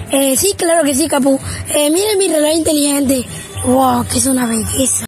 Sí, claro que sí, Capu. Miren mi reloj inteligente. Wow, que es una belleza.